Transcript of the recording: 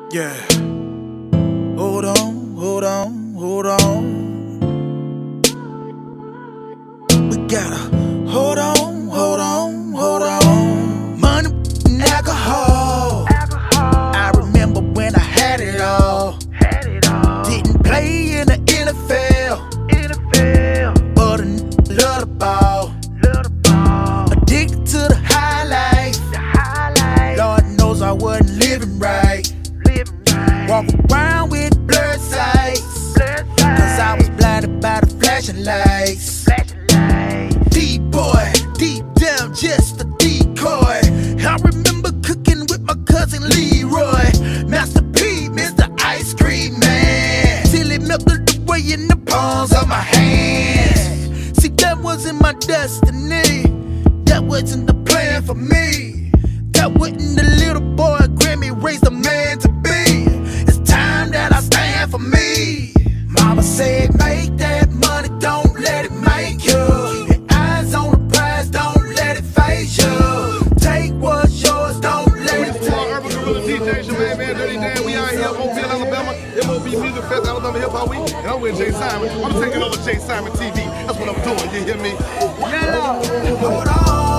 Yeah. Hold on, hold on, hold on. We gotta hold on, hold on, hold on. Money and alcohol. I remember when I had it all. Didn't play in the NFL. But I love the ball. Addicted to the highlights. Lord knows I wasn't living right. Walk around with blurred sights, cause I was blinded by the flashing lights. Deep boy, deep down just a decoy. I remember cooking with my cousin Leroy. Master P, Mr. Ice Cream Man, till it melted away in the palms of my hands. See, that wasn't my destiny. That wasn't the plan for me. That wasn't the little boy Grammy raised a man to be. It's time that I stand for me. Mama said, make that money, don't let it make you. Your eyes on the prize, don't let it face you. Take what's yours, don't let it take you. Urban Gorilla DJ, your man, Dirty Dan. We out here at Mobile, Alabama. MOB Music Fest, Alabama Hip Hop Week. And I'm with Jay Simon. I'm taking over Jay Simon TV. That's what I'm doing, you hear me? Hold on.